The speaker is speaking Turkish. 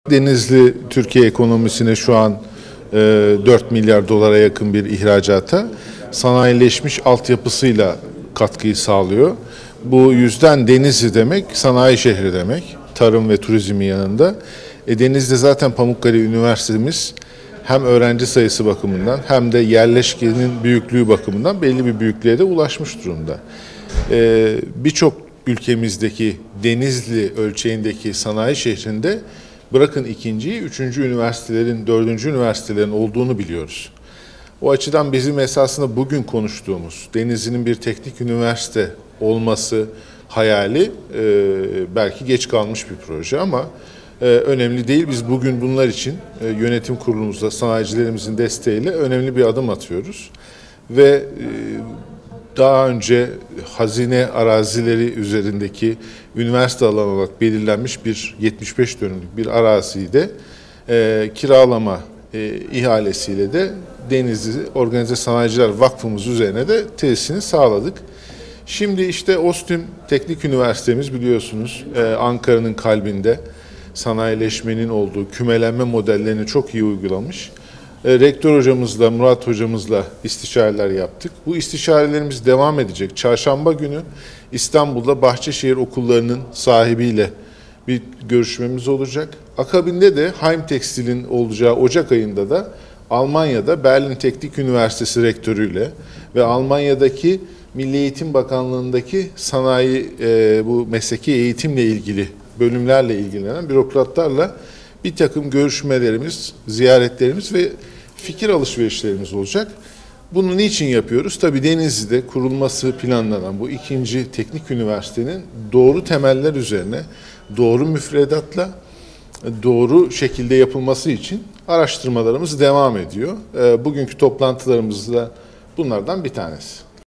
Denizli Türkiye ekonomisine şu an 4 milyar dolara yakın bir ihracata sanayileşmiş altyapısıyla katkıyı sağlıyor. Bu yüzden Denizli demek sanayi şehri demek. Tarım ve turizmin yanında. Denizli'de zaten Pamukkale Üniversitemiz hem öğrenci sayısı bakımından hem de yerleşkenin büyüklüğü bakımından belli bir büyüklüğe de ulaşmış durumda. Birçok ülkemizdeki Denizli ölçeğindeki sanayi şehrinde bırakın ikinciyi, üçüncü üniversitelerin, dördüncü üniversitelerin olduğunu biliyoruz. O açıdan bizim esasında bugün konuştuğumuz Denizli'nin bir teknik üniversite olması hayali belki geç kalmış bir proje ama önemli değil. Biz bugün bunlar için yönetim kurulumuzda sanayicilerimizin desteğiyle önemli bir adım atıyoruz. Ve daha önce hazine arazileri üzerindeki üniversite alanı olarak belirlenmiş bir 75 dönümlük bir araziyi de kiralama ihalesiyle de Denizli Organize Sanayiciler Vakfımız üzerine de tesisini sağladık. Şimdi işte OSTÜM Teknik Üniversitemiz biliyorsunuz Ankara'nın kalbinde sanayileşmenin olduğu kümelenme modellerini çok iyi uygulamış. Rektör hocamızla, Murat hocamızla istişareler yaptık. Bu istişarelerimiz devam edecek. Çarşamba günü İstanbul'da Bahçeşehir okullarının sahibiyle bir görüşmemiz olacak. Akabinde de Heim Tekstil'in olacağı Ocak ayında da Almanya'da Berlin Teknik Üniversitesi rektörüyle ve Almanya'daki Milli Eğitim Bakanlığı'ndaki sanayi, bu mesleki eğitimle ilgili bölümlerle ilgilenen bürokratlarla bir takım görüşmelerimiz, ziyaretlerimiz ve fikir alışverişlerimiz olacak. Bunu niçin yapıyoruz? Tabii Denizli'de kurulması planlanan bu ikinci teknik üniversitenin doğru temeller üzerine, doğru müfredatla, doğru şekilde yapılması için araştırmalarımız devam ediyor. Bugünkü toplantılarımızda bunlardan bir tanesi.